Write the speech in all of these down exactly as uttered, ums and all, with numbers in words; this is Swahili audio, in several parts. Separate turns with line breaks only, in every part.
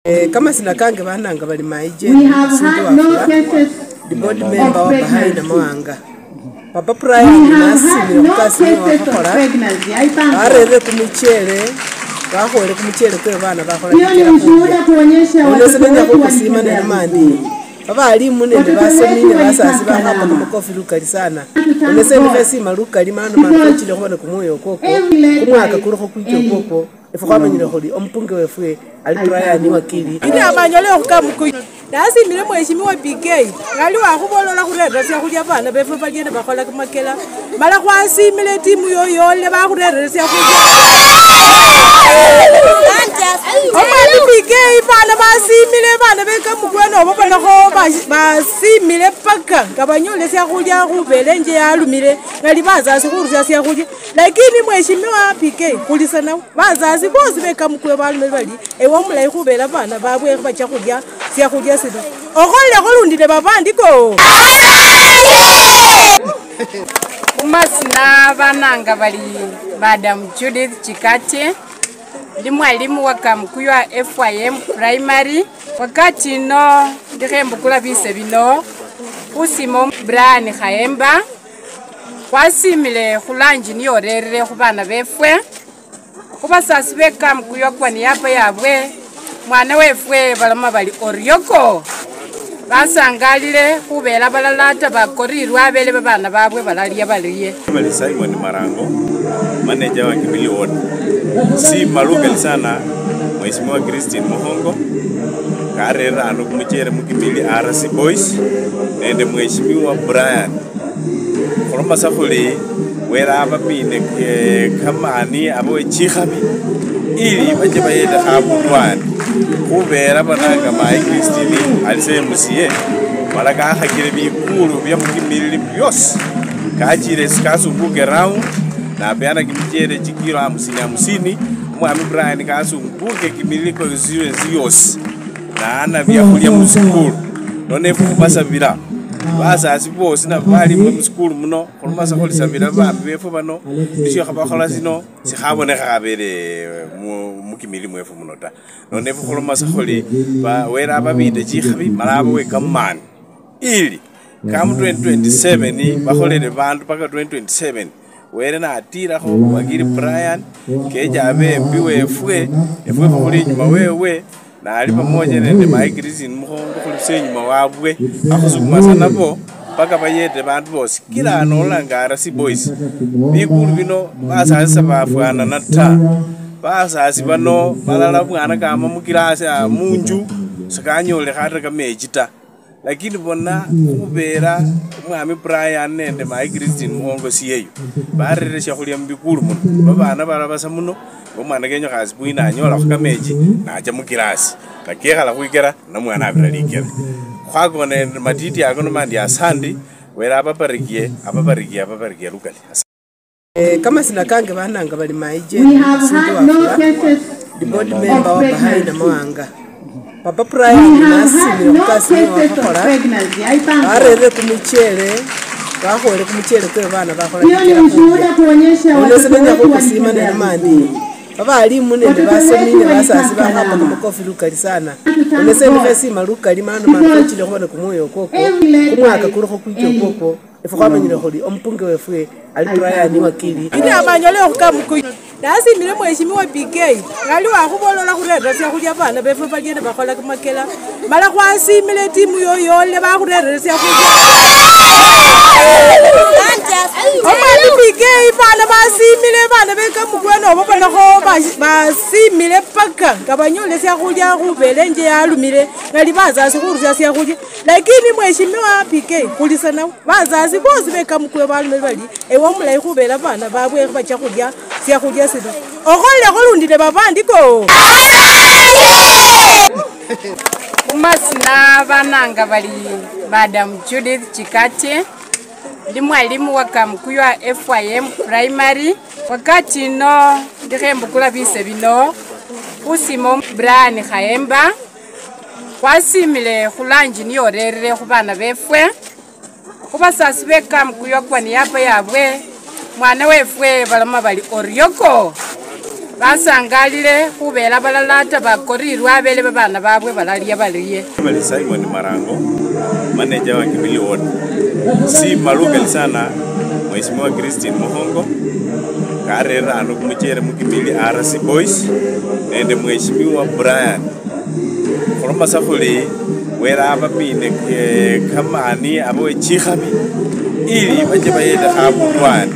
Eh, kama sina kange bananga bali maije the board member wa bahai na mwanga Papa Brian nasi ni kasi wakakora arere kumichere bahore kumichere kwe bana bakora
hiyo ni ushuhuda kuonyesha
watu kusima na mandi baba ali munende basemine basasi bakapa mukofi lukali sana onese ni kasi maluka limano manachile kubona kumoyo koko kumwaka kuroko kwijo koko efukamanyire holi ompunge wefwe ali Brian wakili
ini amanyole okukamuku nasi mire mweshimiwa P K ngali wakubolola kurera sia kulya bana befe bagende bakola kumakela mala kwasimile timu yoyole bakurera sia kulya omani P K bana basimile bana bekamukweno obona ko basimile paka kabanyole sia kulya kubele nje yalumire ngali bazazi kuruza sia kulya lakini mweshimiwa P K kulisana bazazi bosi bekamukwe balumire bali ewo mulai kubela bana babwe bacha kulya sia kulya sida okolle kolundile babandiko
umasina bananga bali Madam Judith Chikate ndi mwalimu wa Kamkuyu F Y M primary wakati no ndihembukula bise bino usimo Brian Khaemba kwasimile khulanji niyo rerere khubana befwe kubasasi be Kamkuyu kwa niyapa yabwe mwana wefwe balama bali Orioko basangalile kubela balalata bakorirwa abele babana babwe balalia baliye
Mali Simon Marango manager wa Kimilioni si maluga sana Mheshimiwa Christine Muhongo karera ano kumchere mukimili R C Boys ende Mheshimiwa Brian Koroma safuli wera abapine kamani abo chikhabi ili baje bayenda habulwani kubera bananga mai Christine alise musiye malaka hakire bikuru bya mukimili byose kachire sikasu mbuge round na beana kimichere chikiro hamsini hamsini mwami Brian kasu mbuge kimiliko ziwe ziyos na ana bya kulia muskulu none fubasa bira basa asibo sina bali mu skulu muno kolmasa kolisa bira ba befo bano bisho khabakhola sino si khabone khabere mu kimili mwefu muno ta none fu kolmasa kholi ba wera babide chikhabi malabo we kamani ili kam twenty twenty-seven bakholele bantu paka twenty twenty-seven were na atira ho bagiri Brian keja abe mbiwe efwe efwe kholi nyuma wewe na ali pamoja nende mai Christine Muhongo khulise nyuma wabwe akhusukuma nabo paka bayete bantu bose kila anolanga R C Boys bikuru bino basasa bafwana nata basasi bano balala bwana kama mukirasi munju sakanyole khata kamejita lakini bona kubera mwami Brian nende mai Christine Muhongo siyeyo barere shakhulya mbikuru muno babana barabasa muno omwana genyo khasi buina anyola khakameji naja mukirasi takekhala khwikera na mwana abiralikera khwagone matiti akono mandi asandi wera abaparikie abaparikie abaparikie lukali
eh kama sina kange bananga bali maije the board member wa bahai na mwanga Papa Brian nasi ni kasi wakakora arere kumichere bahore kumichere kwe bana bakora
hiyo ni ushuhuda kuonyesha
watu kusima na mandi baba ali munende basemine basasi bakapa mukofi lukali sana onese ni kasi maluka limano manachile kubona kumoyo koko kumwaka kuroko kwijo koko efukamanyire holi ompunge wefwe ali Brian wakili
ini amanyole okukamuku nasi mire mweshimiwa P K ngali wakubolola kurera sia kulya bana befe bagende bakola kumakela mala kwasimile timu yoyole bakurera sia kulya omani P K bana basimile bana bekamukweno obona ko basimile paka kabanyole sia kulya kubele nje yalumire ngali bazazi kuruza sia kulya lakini mweshimiwa P K kulisana bazazi bosi bekamukwe balumire bali ewo mulai kubela bana babwe bacha kulya sia kulya sida okolle kolundile babandiko
umasina bananga bali Madam Judith Chikate ndi mwalimu wa Kamkuyu F Y M primary wakati no ndihembukula bise bino usimo Brian Khaemba kwasimile khulanji niyo rerere khubana befwe kubasasi be Kamkuyu kwa niyapa yabwe mwana wefwe balama bali Orioko basangalile khubela balala ata bakorirwe abele babana babwe balalia baliye.
Bali Simon Marango, manager wa Kimili Ward. Si malugali sana Mheshimiwa Christine Muhongo karera ano kumchere mukimili R C Boys nende Mheshimiwa Brian. Kurumba safuli wera abapine kamani abo chikhabi ili baje bayenda habulwani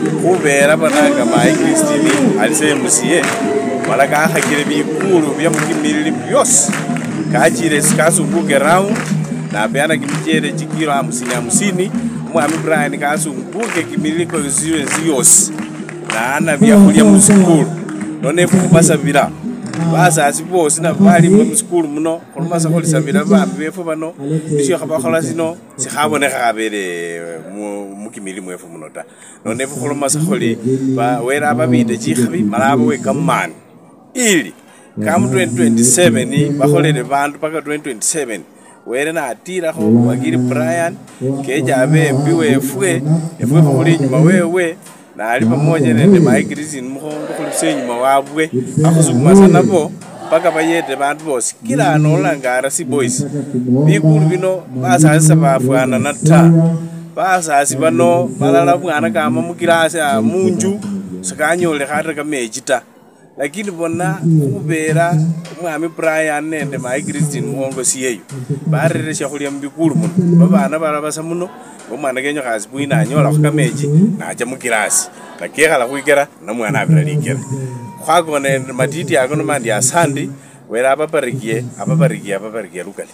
kubera bananga mai Christine alise musiye wala ka hakire bikuru bya mukimili byose kachire sikasumbuke round na beana kimichere chikiro hamsini hamsini mwami Brian kasumbuke kimiliko ziwe ziyos na ana bya kulia musukuru none fubasa bira basa asibo sina bali mu musukuru muno kolumasa kolisa bira ba befo bano bisho khabakhola sino sikhabone khabere mu kimili mwefu muno ta none kolumasa kholi ba wera babide chikhabi malabo we kamani ili kam twenty twenty-seven bakholele bantu paka twenty twenty-seven were na atira ho wagiri Brian keja abe mbiwe efwe efwe kholi nyuma wewe na ali pamoja nende mai Christine Muhongo khulise nyuma wabwe akhusukuma sana bo paka bayete bantu bose kila anolanga R C Boys bikuru bino basasa bafwana nata basasi bano balala bwana kama mukirase munju sakanyole khata kamejita lakini bona kubera mwami Brian nende mai Christine Muhongo siyeyo barere shakhulya mbikuru muno babana barabasa muno omwana genyo khasi buina anyola khakameji naja mukirasi nakekhala khwikera namwana abiralikera khwakone matiti akono mandi asandi wera ababarikie ababarikie ababarikie lukali.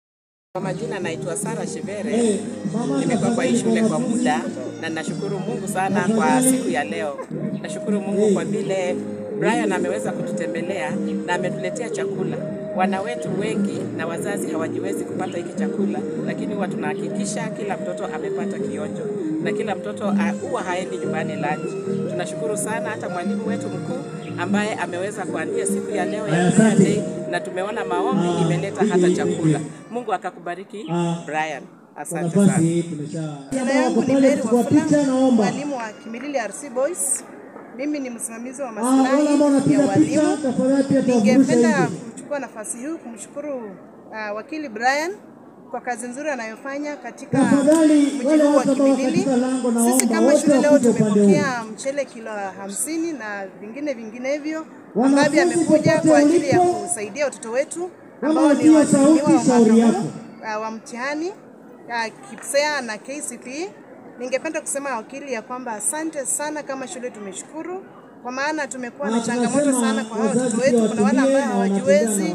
Kwa majina naitwa Sara Shivere, nimekuwa kwa hii shule kwa muda na nashukuru Mungu sana kwa siku ya leo. Nashukuru Mungu kwa vile Brian ameweza kututembelea na ametuletea chakula. Wana wetu wengi na wazazi hawajiwezi kupata hiki chakula, lakini huwa tunahakikisha kila mtoto amepata kionjo na kila mtoto huwa haendi nyumbani lunch. Tunashukuru sana hata mwalimu wetu mkuu ambaye ameweza kuandaa siku ya leo ya Friday na tumeona maombi imeleta hata chakula. Mungu akakubariki Brian. Asante sana.
Jina yangu ni Mary Wafula, mwalimu wa Kimilili R C Boys. Mimi ni msimamizi wa maslahi ya walimu. Ningependa kuchukua nafasi hii kumshukuru uh, wakili Brian kwa kazi nzuri anayofanya katika mji huu wa Kimilili. Sisi kama shule leo tumepokea mchele kilo hamsini na vingine vinginevyo ambavyo amekuja kwa ajili ya kusaidia watoto wetu ambao ni watahiniwa wa mwaka huu uh, wa mtihani uh, KIPSEA na K C P E. Ningependa kusema wakili ya kwamba asante sana, kama shule tumeshukuru kwa maana tumekuwa na changamoto sana kwa hao watoto wetu. Kuna wale ambao hawajiwezi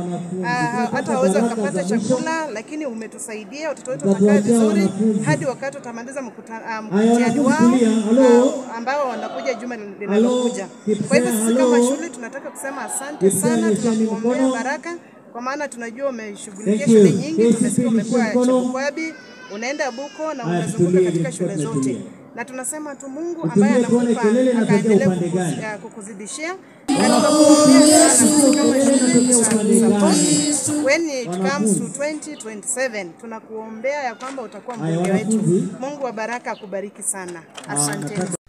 hata waweza kupata chakula, lakini umetusaidia watoto wetu watakaa vizuri hadi wakati utamaliza mtihani wao ambao wanakuja juma linalokuja. Kwa hivyo sisi kama shule tunataka kusema asante sana, tunakuombea baraka kwa maana tunajua umeshughulikia shule nyingi. Tumesikia umekuwa Chebukwabi, unaenda Buko na unazunguka katika shule zote. Na tunasema tu Mungu ambaye anakupa akaendelea kukuzidishia. Na tunakuombea sana kama shule when it comes to twenty twenty-seven tunakuombea ya kwamba utakuwa mbunge wetu. Mungu wa baraka akubariki sana. Asante.